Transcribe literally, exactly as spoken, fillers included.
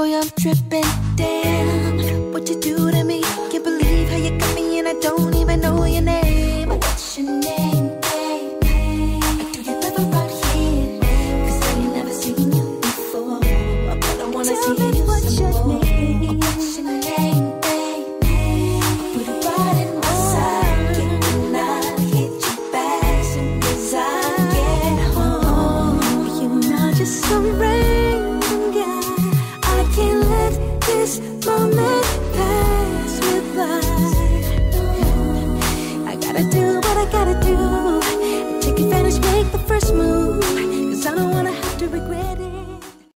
for you, I'm tripping. Damn, what you do to me? Can't believe how you got me and I don't even know your name. What's your name, baby? Do you live around here? Cause I ain't never seen you before, but I wanna Tell see me you what's some your more. Name? What's your name, baby? Put it right in my side, get the night, hit you back as soon as I get home. You're not just some random guy. I can't let this moment pass me by. I gotta do what I gotta do. Take advantage, make the first move, cause I don't wanna have to regret it.